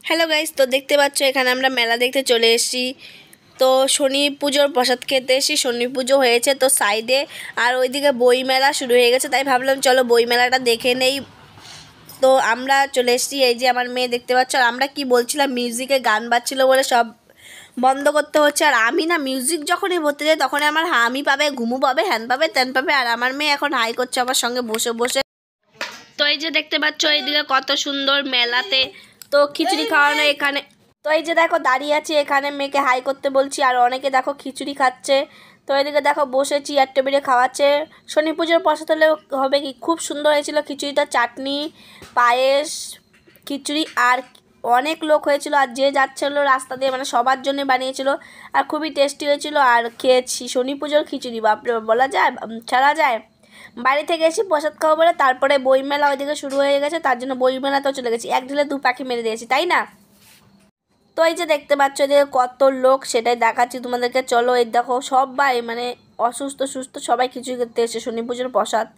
Hello guys, তো দেখতে পাচ্ছ এখানে আমরা মেলা দেখতে চলে এসেছি। তো শনি পুজোর প্রসাদ খেতে এসেছি। শনি পুজো হয়েছে তো সাইডে, আর ওইদিকে বই মেলা শুরু হয়ে গেছে, তাই ভাবলাম চলো বই মেলাটা দেখে নেই। তো আমরা চলে এসেছি, এই যে আমার মেয়ে দেখতে পাচ্ছ। আর আমরা কি বলছিলাম, মিউজিকে গান বাজছিল বলে সব বন্ধ করতে হচ্ছে। আর আমি না মিউজিক যখনই ভরতে যাই তখনই আমার হামি পাবে, ঘুমু পাবে, হ্যান পাবে, ত্যান পাবে। আর আমার মেয়ে এখন হাই করছে আমার সঙ্গে বসে বসে। তো এই যে দেখতে পাচ্ছ এইদিকে কত সুন্দর মেলাতে তো খিচুড়ি খাওয়ানো এখানে। তো এই যে দেখো দাঁড়িয়ে আছি এখানে, মেয়েকে হাই করতে বলছি, আর অনেকে দেখো খিচুড়ি খাচ্ছে। তো এদিকে দেখো বসে চেয়ার টেবিলে খাওয়াচ্ছে। শনি পুজোর প্রসাদ হলে হবে কি, খুব সুন্দর হয়েছিল খিচুড়িটা, চাটনি, পায়েস, খিচুড়ি, আর অনেক লোক হয়েছিল। আর যে যাচ্ছিলো রাস্তা দিয়ে মানে সবার জন্য বানিয়েছিল, আর খুবই টেস্টি হয়েছিল। আর খেয়েছি শনি পুজোর খিচুড়ি, বাপরে বলা যায়, ছাড়া যায়। বাড়ি থেকে এসে প্রসাদ খাওয়া বলে তারপরে বইমেলা ওইদিকে শুরু হয়ে গেছে, তার জন্য বইমেলাতেও চলে গেছি। এক ঢিলে দু পাখি মেরে দিয়েছি, তাই না? তো এই যে দেখতে পাচ্ছ যে কত লোক, সেটাই দেখাচ্ছি তোমাদেরকে। চলো এই দেখো সবাই মানে অসুস্থ সুস্থ সবাই খিচুড়ি খেতে এসে শনি পুজোর প্রসাদ।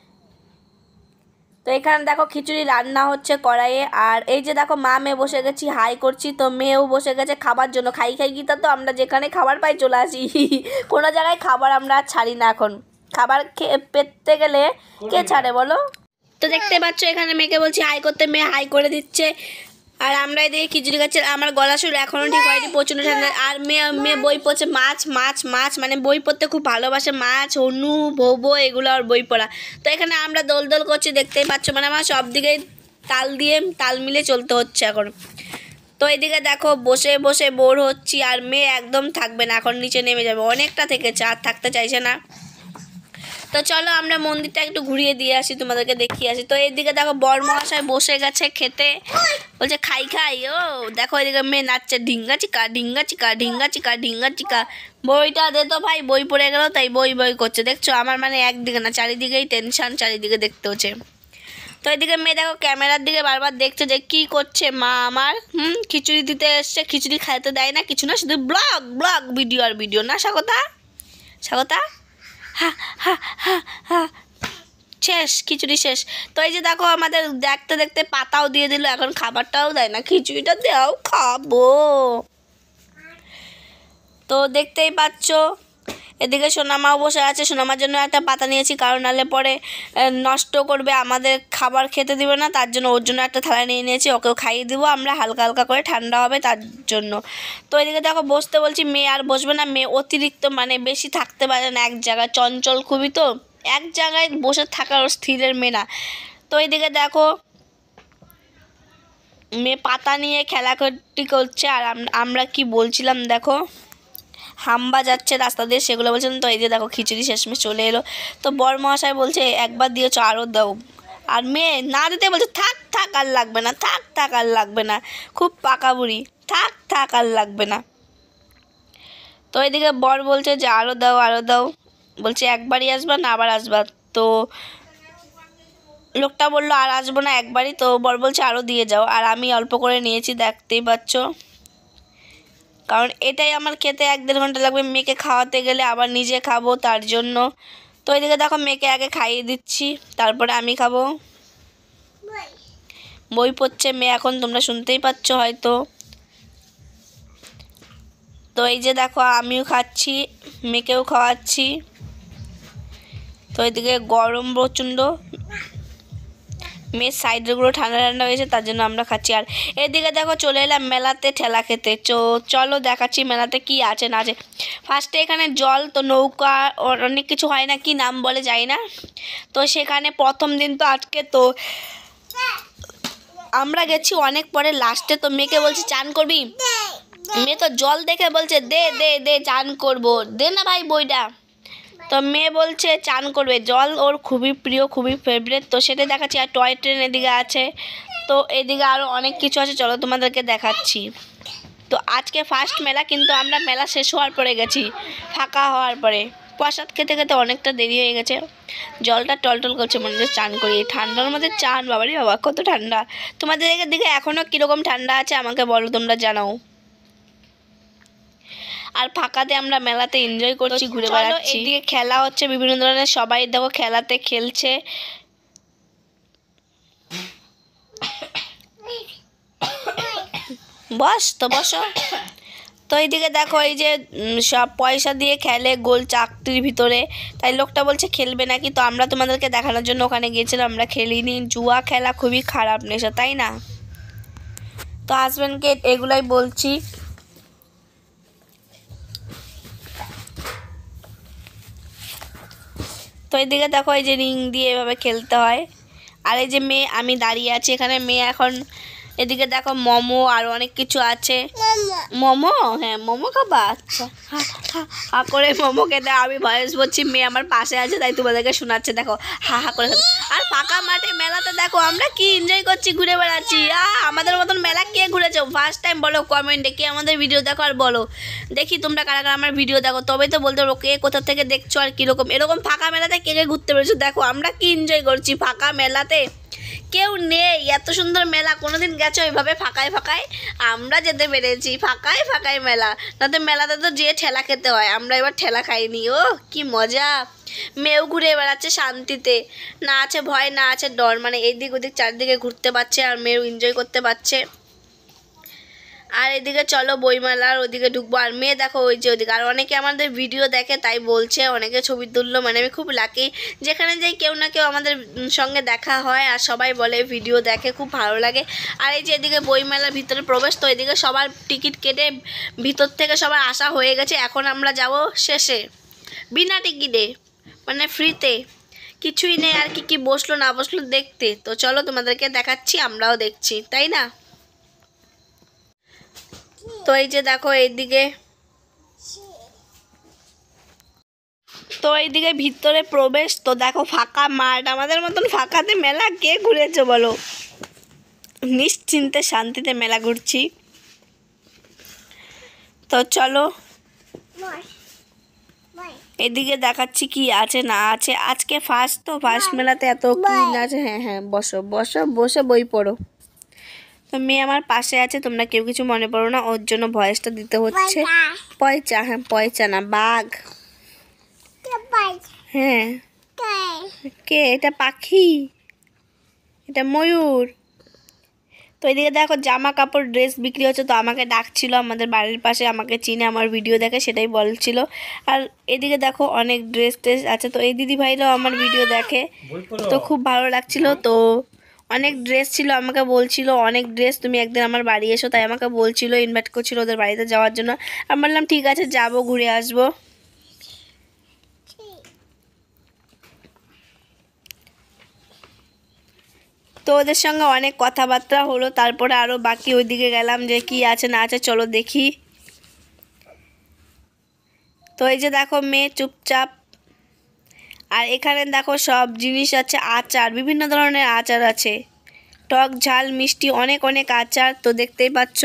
তো এখানে দেখো খিচুড়ি রান্না হচ্ছে কড়াইয়ে। আর এই যে দেখো মা মেয়ে বসে গেছি, হাই করছি। তো মেয়েও বসে গেছে খাবার জন্য। খাই খাই গীতা, তো আমরা যেখানে খাবার পাই চলে আসি। কোনো জায়গায় খাবার আমরা আর ছাড়ি না এখন। খাবার পেতে গেলে কে ছাড়ে বলো? তো দেখতে পাচ্ছ এখানে মেয়েকে বলছি হাই করতে, মেয়ে হাই করে দিচ্ছে। আর আমরা এদিকে খিচুড়ি খাচ্ছি। আমার গলা সুর এখনও ঠিক হয়নি, প্রচণ্ড ঠান্ডা। আর মেয়ে বই পড়ছে, মাছ মাছ মাছ, মানে বই পড়তে খুব ভালোবাসে। মাছ, অনু, ভৌব, এগুলো আর বই পড়া। তো এখানে আমরা দোল দোল করছি, দেখতেই পাচ্ছ। মানে আমার সব দিকেই তাল মিলে চলতে হচ্ছে এখন। তো এদিকে দেখো বসে বসে বোর হচ্ছি। আর মেয়ে একদম থাকবে না, এখন নিচে নেমে যাবে। অনেকটা থেকেছে, আর থাকতে চাইছে না। তো চলো আমরা মন্দিরটা একটু ঘুরিয়ে দিয়ে আসি, তোমাদেরকে দেখিয়ে আসি। তো এইদিকে দেখো বর মহাশয় বসে গেছে খেতে, বলছে খাই খাই। ও দেখো এদিকে মেয়ে নাচছে, ঢিঙ্গা চিকা ঢিঙ্গা চিকা ঢিঙ্গা চিকা ঢিঙ্গা চিকা। বইটা দে তো ভাই, বই পড়ে গেল তাই বই বই করছে। দেখছো আমার মানে একদিকে না, চারিদিকেই টেনশন, চারিদিকে দেখতে হচ্ছে। তো এদিকে মেয়ে দেখো ক্যামেরার দিকে বারবার দেখছে যে কি করছে মা আমার। খিচুড়ি দিতে এসছে, খিচুড়ি খাইতে দেয় না, কিছু না, শুধু ব্লগ ব্লগ, ভিডিও আর ভিডিও। না স্বাগতা, স্বাগতা, হা হা হা হা, শেষ, খিচুড়ি শেষ। তো এই যে দেখো আমাদের দেখতে দেখতে পাতাও দিয়ে দিল, এখন খাবারটাও দেয় না, খিচুড়িটা দাও খাবো। তো দেখতেই পাচ্ছ এদিকে সোনামাও বসে আছে। সোনামার জন্য একটা পাতা নিয়েছি, কারণ নাহলে পরে নষ্ট করবে, আমাদের খাবার খেতে দিবে না, তার জন্য ওর জন্য একটা থালা নিয়ে নিয়েছি, ওকেও খাইয়ে দিব আমরা, হালকা হালকা করে, ঠান্ডা হবে তার জন্য। তো এদিকে দেখো বসতে বলছি, মেয়ে আর বসবে না। মেয়ে অতিরিক্ত মানে বেশি থাকতে পারে না এক জায়গায়, চঞ্চল খুবই, তো এক জায়গায় বসে থাকার স্থিরের মেয়ে না। তো এইদিকে দেখো মেয়ে পাতা নিয়ে খেলাখেলাটি করছে। আর আমরা কি বলছিলাম দেখো, হাম্বা যাচ্ছে রাস্তা দিয়ে, সেগুলো বলছিলাম। তো এই যে দেখো খিচুড়ি শেষমেশ চলে এলো। তো বর মহাশয় বলছে একবার দিয়েছো আরও দাও, আর মেয়ে না দিতে বলছে থাক থাক আর লাগবে না, থাক থাক আর লাগবে না, খুব পাকা বুড়ি, থাক থাক আর লাগবে না। তো এদিকে বর বলছে যে আরও দাও আরও দাও, বলছে একবারই আসবা না আবার আসবা। তো লোকটা বললো আর আসবো না, একবারই। তো বর বলছে আরও দিয়ে যাও। আর আমি অল্প করে নিয়েছি, দেখতেই পাচ্ছ, কারণ এটাই আমার খেতে 1-1.5 ঘন্টা লাগবে, মেয়েকে খাওয়াতে গেলে আবার নিজে খাবো তার জন্য। তো এদিকে দেখো মেয়েকে আগে খাইয়ে দিচ্ছি, তারপরে আমি খাবো। বই পড়ছে মেয়ে এখন, তোমরা শুনতেই পাচ্ছ হয়তো। তো এই যে দেখো আমিও খাচ্ছি, মেয়েকেও খাওয়াচ্ছি। তো এদিকে গরম প্রচণ্ড, মেয়ের সাইডগুলো ঠান্ডা ঠান্ডা হয়েছে, তার জন্য আমরা খাচ্ছি। আর এদিকে দেখো চলে এলাম মেলাতে ঠেলা খেতে। চলো দেখাচ্ছি মেলাতে কি আছে না আছে। ফার্স্টে এখানে জল, তো নৌকা, অনেক কিছু হয় না, কি নাম বলে যাই না। তো সেখানে প্রথম দিন তো আজকে, তো আমরা গেছি অনেক পরে লাস্টে। তো মেয়েকে বলছি চান করবি, মেয়ে তো জল দেখে বলছে দে দে দে চান করবো, দে না ভাই বইটা। তো মেয়ে বলছে চান করবে, জল ওর খুবই প্রিয়, খুবই ফেভারিট। তো সেটা দেখাচ্ছি। আর টয় ট্রেন এদিকে আছে, তো এদিকে আরও অনেক কিছু আছে, চলো তোমাদেরকে দেখাচ্ছি। তো আজকে ফার্স্ট মেলা, কিন্তু আমরা মেলা শেষ হওয়ার পরে গেছি, ফাঁকা হওয়ার পরে। প্রসাদ খেতে খেতে অনেকটা দেরি হয়ে গেছে। জলটা টলটল করছে, মনে হচ্ছে চান করি, ঠান্ডার মধ্যে চান, বাবারে বাবা কত ঠান্ডা। তোমাদের দিকে এখনও কীরকম ঠান্ডা আছে আমাকে বলো, তোমরা জানাও। আর ফাঁকাতে আমরা মেলাতে এনজয় করছি, ঘুরে বেড়াচ্ছি। এদিকে খেলা হচ্ছে বিভিন্ন ধরনের, সবাই দেখো খেলাতে খেলছে। বস তো বসো। তো এইদিকে দেখো এই যে সব পয়সা দিয়ে খেলে গোল চাকরির ভিতরে, তাই লোকটা বলছে খেলবে নাকি, তো আমরা তোমাদেরকে দেখানোর জন্য ওখানে গিয়েছিলাম। আমরা খেলিনি, জুয়া খেলা খুবই খারাপ নেশা, তাই না? তো হাজব্যান্ডকে এগুলাই বলছি। তো এইদিকে দেখো এই যে রিং দিয়ে এভাবে খেলতে হয়। আর এই যে মেয়ে, আমি দাঁড়িয়ে আছি এখানে, মেয়ে এখন এদিকে দেখো মোমো আর অনেক কিছু আছে। মোমো, হ্যাঁ মোমো খাবা, আচ্ছা হা করে মোমো খেতে। আমি ভয়েস বলছি, মেয়ে আমার পাশে আছে তাই তোমাদেরকে শোনাচ্ছে। দেখো হা হা করে। আর ফাঁকা মাঠে মেলাতে দেখো আমরা কি এনজয় করছি, ঘুরে বেড়াচ্ছি। আমাদের মতন মেলা কে ঘুরেছো ফার্স্ট টাইম বলো কমেন্টে, কে আমাদের ভিডিও দেখো আর বলো দেখি তোমরা কারা কারা আমার ভিডিও দেখো, তবেই তো বলতে পারো কে কোথা থেকে দেখছো আর কীরকম। এরকম ফাঁকা মেলাতে কে কে ঘুরতে পেরেছো দেখো আমরা কি এনজয় করছি ফাঁকা মেলাতে। কেউ নেই, এত সুন্দর মেলা কোনোদিন গেছো এইভাবে ফাঁকায় ফাঁকায়? আমরা যেতে পেরেছি ফাঁকায় ফাঁকায় মেলা, তাতে মেলাতে তো যেয়ে ঠেলা খেতে হয়, আমরা এবার ঠেলা খাইনি। ও কি মজা, মেয়েও ঘুরে বেড়াচ্ছে শান্তিতে, না আছে ভয় না আছে ডর, মানে এইদিক ওদিক চারদিকে ঘুরতে পারছে আর মেয়েও এনজয় করতে পারছে। আর এদিকে চলো বইমেলার ওদিকে ঢুকবো। আর মেয়ে দেখো ওই যে ওদিকে, আর অনেকে আমাদের ভিডিও দেখে তাই বলছে, অনেকে ছবি তুললো, মানে আমি খুব লাকি, যেখানে যাই কেউ না কেউ আমাদের সঙ্গে দেখা হয় আর সবাই বলে ভিডিও দেখে, খুব ভালো লাগে। আর এই যে এদিকে বইমেলার ভিতরে প্রবেশ, তো এদিকে সবার টিকিট কেটে ভিতর থেকে সবার আসা হয়ে গেছে, এখন আমরা যাব শেষে বিনা টিকিটে, মানে ফ্রিতে, কিছুই নেই। আর কি বসলো না বসলো দেখতে, তো চলো তোমাদেরকে দেখাচ্ছি, আমরাও দেখছি, তাই না? তো এই যে দেখো এইদিকে, তো এইদিকে ভিতরে প্রবেশ, তো দেখো ফাঁকা মাঠ, আমাদের মতন ফাঁকাতে মেলা কে ঘুরেছে বলো? নিশ্চিন্তে শান্তিতে মেলা ঘুরছি। তো চলো এদিকে দেখাচ্ছি কি আছে না আছে, আজকে ফার্স্ট, তো ফার্স্ট মেলাতে এত কি না আছে। হ্যাঁ হ্যাঁ বসো বসো, বসে বই পড়ো। তো মেয়ে আমার পাশে আছে, তোমরা কেউ কিছু মনে করো না, ওর জন্য ভয়েসটা দিতে হচ্ছে। পয়চা, হ্যাঁ পয়চা না বাঘ। হ্যাঁ কে? এটা পাখি, এটা ময়ূর। তো এদিকে দেখো জামা কাপড় ড্রেস বিক্রি হচ্ছে, তো আমাকে ডাকছিল আমাদের বাড়ির পাশে, আমাকে চিনে আমার ভিডিও দেখে সেটাই বলছিল। আর এদিকে দেখো অনেক ড্রেস ট্রেস আছে, তো এই দিদি ভাইরাও আমার ভিডিও দেখে, তো খুব ভালো লাগছিল। তো অনেক ড্রেস ছিল, আমাকে বলছিল অনেক ড্রেস তুমি একদিন আমার বাড়ি এসো, তাই আমাকে বলছিল, ইনভাইট করছিল ওদের বাড়িতে যাওয়ার জন্য। আমি বললাম ঠিক আছে যাবো, ঘুরে আসবো। তো ওদের সঙ্গে অনেক কথাবার্তা হলো, তারপরে আরও বাকি ওইদিকে গেলাম যে কি আছে না আছে চলো দেখি। তো এই যে দেখো মেয়ে চুপচাপ, আর এখানে দেখো সব জিনিস আছে, আচার, বিভিন্ন ধরনের আচার আছে, টক ঝাল মিষ্টি অনেক অনেক আচার, তো দেখতেই পাচ্ছ।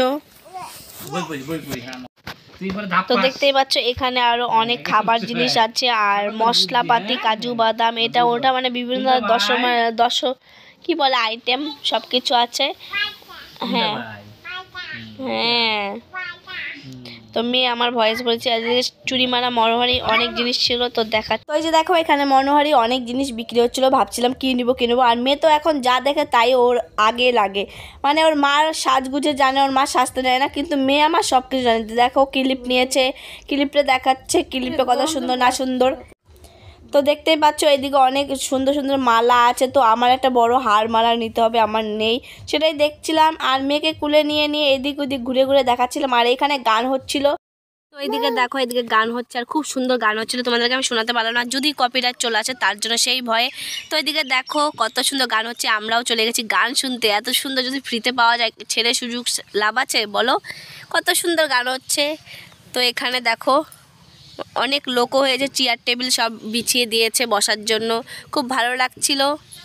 তো দেখতেই পাচ্ছ এখানে আরো অনেক খাবার জিনিস আছে, আর মশলাপাতি, কাজু বাদাম, এটা ওটা, মানে বিভিন্ন দশ কি বলে আইটেম সব কিছু আছে। হ্যাঁ হ্যাঁ, তো মেয়ে আমার ভয়েস বলছে। চুরি মারা মনোহারি অনেক জিনিস ছিল, তো দেখা। তো এই যে দেখো এখানে মনোহারি অনেক জিনিস বিক্রি হচ্ছিলো, ভাবছিলাম কি নিবো কি নেবো। আর মেয়ে তো এখন যা দেখে তাই ওর আগে লাগে, মানে ওর মার সাজগুজে জানে, ওর মা সাজতে দেয় না, কিন্তু মেয়ে আমার সব কিছু জানে। দেখো ক্লিপ নিয়েছে, ক্লিপটা দেখাচ্ছে, ক্লিপটা কত সুন্দর না সুন্দর। তো দেখতেই পাচ্ছ এদিকে অনেক সুন্দর সুন্দর মালা আছে, তো আমার একটা বড় হার মালা নিতে হবে, আমার নেই, সেটাই দেখছিলাম। আর মেয়েকে কুলে নিয়ে নিয়ে এদিক ওদিক ঘুরে ঘুরে দেখাচ্ছিলাম। আর এখানে গান হচ্ছিল, তো এইদিকে দেখো এদিকে গান হচ্ছে, আর খুব সুন্দর গান হচ্ছিল, তোমাদেরকে আমি শোনাতে পারলাম না, যদি কপিরাইট চলে আসে তার জন্য সেই ভয়ে। তো এদিকে দেখো কত সুন্দর গান হচ্ছে, আমরাও চলে গেছি গান শুনতে। এত সুন্দর যদি ফ্রিতে পাওয়া যায়, ছেড়ে সুযোগ লাভ আছে বলো? কত সুন্দর গান হচ্ছে। তো এখানে দেখো অনেক লোকও হয়েছে, চেয়ার টেবিল সব বিছিয়ে দিয়েছে বসার জন্য, খুব ভালো লাগছিল।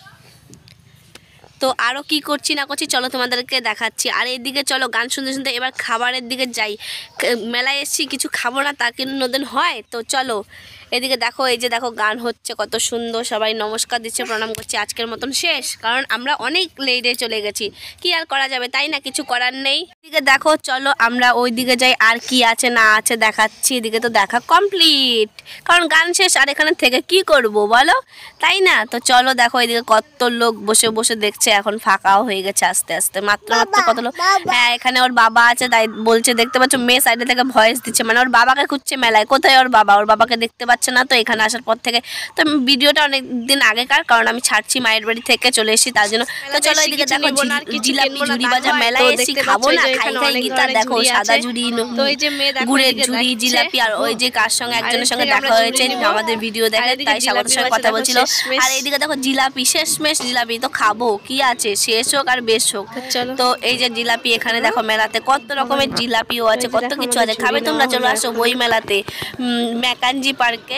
তো আরও কি করছি না করছি চলো তোমাদেরকে দেখাচ্ছি। আর এইদিকে চলো গান শুনতে শুনতে এবার খাবারের দিকে যাই, মেলায় এসেছি কিছু খাবো না তা কোনোদিন হয়? তো চলো এদিকে দেখো, এই যে দেখো গান হচ্ছে কত সুন্দর, সবাই নমস্কার দিচ্ছে, প্রণাম করছে। আজকের মতন শেষ, কারণ আমরা অনেক লেটে চলে গেছি, কি আর করা যাবে, তাই না, কিছু করার নেই। এদিকে দেখো চলো আমরা ওই দিকে যাই, আর কি আছে না আছে দেখাচ্ছি। এদিকে তো দেখা কমপ্লিট, কারণ গান শেষ, আর এখানে থেকে কি করব বলো, তাই না। তো চলো দেখো এদিকে কত লোক বসে বসে দেখছে, এখন ফাঁকাও হয়ে গেছে আস্তে আস্তে, মাত্র কত লোক। হ্যাঁ এখানে ওর বাবা আছে, তাই বলছে, দেখতে পাচ্ছ মেয়ে সাইডে থেকে ভয়েস দিচ্ছে, মানে ওর বাবাকে খুঁজছে মেলায়, কোথায় ওর বাবা, ওর বাবাকে দেখতে পাচ্ছে না। তো এখানে আসার পর থেকে, তো ভিডিওটা অনেক দিন আগেকার, কারণ আমি ছাড়ছি মায়ের বাড়ি থেকে চলে এসেছি তার জন্য। তো চলো এদিকে দেখো জিলাপি ঝুড়ি বাজা মেলায় এসে খাবো না, খাই খাই গীতা দেখো, সাদা ঝুড়ি, গুড়ের ঝুড়ি, জিলাপি, আর ওই যে কার সঙ্গে একজনের সঙ্গে দেখা হয়েছে আমাদের ভিডিও দেখে, তাই স্বাগতের সঙ্গে কথা বলছিল। আর এইদিকে দেখো জিলাপি, শেষমেশ জিলাপি, তো খাবো কি আছে, শেষ হোক আর বেশ হোক। তো এই যে জিলাপি, এখানে দেখো মেলাতে কত রকমের জিলাপিও আছে, কত কিছু আছে, খাবে তোমরা চলে আসো বই মেলাতে, মেকানজি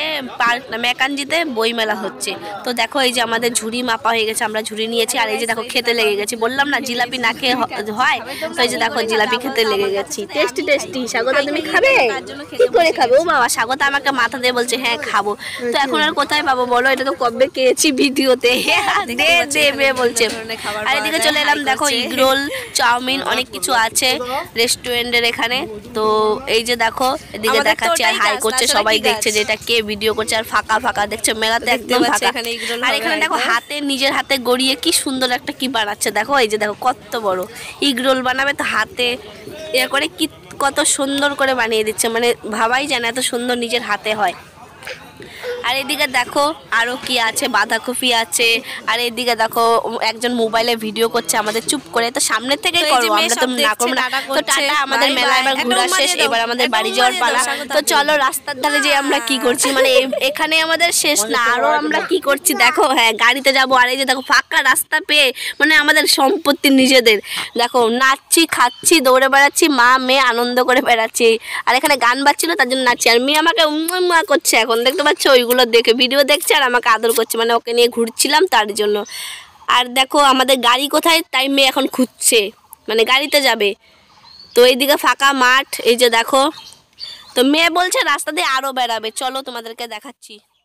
মেকানজিতে বই মেলা হচ্ছে। তো দেখো এই যে আমাদের ঝুড়ি মাপা হয়ে গেছে, আমরা ঝুড়ি নিয়েছি, আর এই যে দেখো খেতে লেগে গেছি, বললাম না জিলাপি না খেয়ে হয়। তো এই যে দেখো জিলাপি খেতে লেগে গেছি, টেস্টি টেস্টি। স্বাগতা তুমি খাবে, কি করে খাবে? ও বাবা, স্বাগতা আমাকে মাথা দিয়ে বলছে হ্যাঁ খাবো। তো এখন আর কোথায় পাবো বলো, এটা তো কবে খেয়েছি ভিডিওতে, দেবে বলছে। আর এদিকে চলে এলাম, দেখো এগরোল, চাউমিন, অনেক কিছু আছে রেস্টুরেন্টের এখানে। তো এই যে দেখো এদিকে দেখাচ্ছে, আর হাই করছে, সবাই দেখছে যে এটা কে ভিডিও করছে, আর ফাঁকা ফাঁকা দেখছে, মেলাতে একদম ফাঁকা। আর এখানে দেখো হাতে, নিজের হাতে গড়িয়ে কি সুন্দর একটা কি বানাচ্ছে, দেখো এই যে দেখো কত বড় এগরোল বানাবে, তো হাতে এ করে কি কত সুন্দর করে বানিয়ে দিচ্ছে, মানে ভাবাই যায় না এত সুন্দর নিজের হাতে হয়। আর এদিকে দেখো আরো কি আছে, বাঁধাকপি আছে। আর এদিকে দেখো একজন মোবাইলে ভিডিও করছে আমাদের চুপ করে, তো সামনের থেকেই করবো, আমরা তো না করবো না। তো টাটা, আমাদের মেলা এবার ঘোরা শেষ, এবার আমাদের বাড়ি যাওয়ার পালা। তো চলো রাস্তার ধারে যে আমরা কি করছি, মানে এখানে আমাদের শেষ না, আরো আমরা কি করছি দেখো। হ্যাঁ গাড়িতে যাবো, আর এই যে দেখো ফাঁকা রাস্তা পেয়ে, মানে আমাদের সম্পত্তি নিজেদের, দেখো নাচছি খাচ্ছি দৌড়ে বেড়াচ্ছি, মা মেয়ে আনন্দ করে বেড়াচ্ছি। আর এখানে গান বাজছিল তার জন্য নাচছি, আর মেয়ে আমাকে উম্মা করছে, এখন দেখতে পাচ্ছ ওইগুলো দেখে ভিডিও দেখছে, আর আমাকে আদর করছে, মানে ওকে নিয়ে ঘুরছিলাম তার জন্য। আর দেখো আমাদের গাড়ি কোথায়, তাই মেয়ে এখন খুঁজছে, মানে গাড়িতে যাবে। তো এইদিকে ফাঁকা মাঠ, এই যে দেখো, তো মেয়ে বলছে রাস্তা দিয়ে আরো বেড়াবে, চলো তোমাদেরকে দেখাচ্ছি।